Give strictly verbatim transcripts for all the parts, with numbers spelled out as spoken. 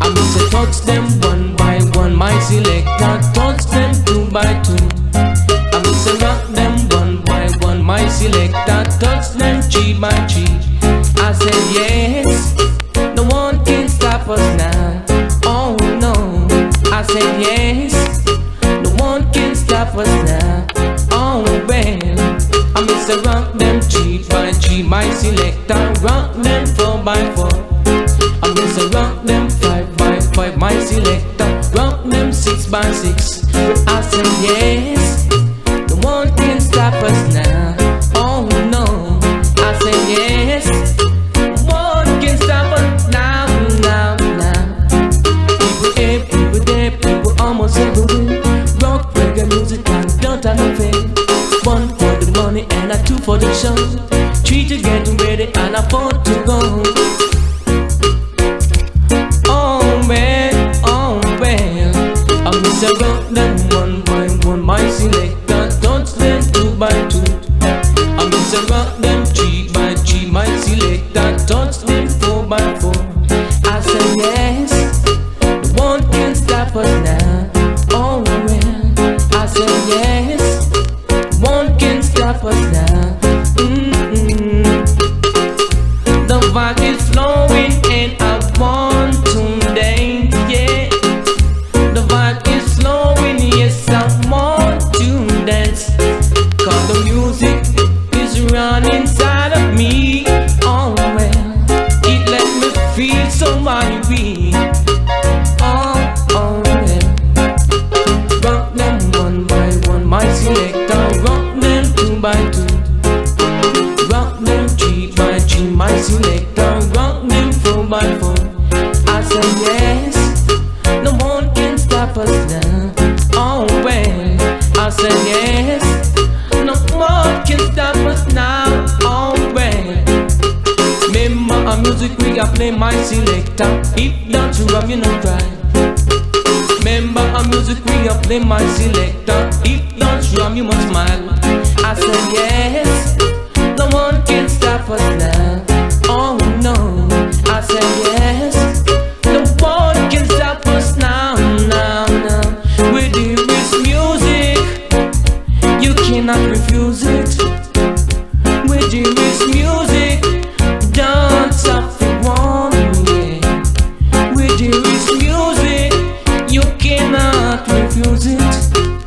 I must say touch them one by one, my selector. Touch them two by two. I must say rock them one by one, my selector. Touch them three by three. I said yes, no one can stop us now. Oh no, I said yes, no one can stop us now. Oh well, I must say rock them three by three, my selector. Rock them four by four. I must say rock them five by five, my selector. Rock them six by six. I said yes, no one can stop us now. Oh no, I said yes, no one can stop us now, now, now. People here, people there, people almost everywhere. Rock reggae music and don't have no fear. One for the money and a two for the show. Three to get ready and a four to go. Oh well, oh well, I miss a rock them one by one, my selector. Touch them two by two. I miss a rock them three by three, my selector. Touch them four by four. I say yes, no one can stop us now. Oh well, I say yes, no one can stop us now. Mm-mm. The vibe is flowing and I want to dance, yeah. The vibe is flowing, yes, I want to dance. Cause the music is running inside of me. Oh well, it let me feel so happy. Oh, oh well. Rock them one by one, my selector. Rock them two by two. Rock them three by three, my selector. Rock them four by four. I said yes, no one can stop us now. Oh well, I said yes, no one can stop us now. Oh well, remember our music we a play, my selector. If don't you run, you no cry. Remember our music we a play, my selector. If don't you run, you must smile. I said yes, no one can stop us now. Oh no, I said yes, no one can stop us now, now, now. With this music, you cannot refuse it. With this music, don't stop for one, yeah. With this music, you cannot refuse it.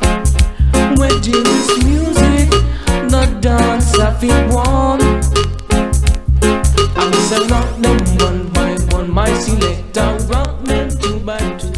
With this music, no dance of it one. I miss a rock them one by one, my selector. Rock them two by two.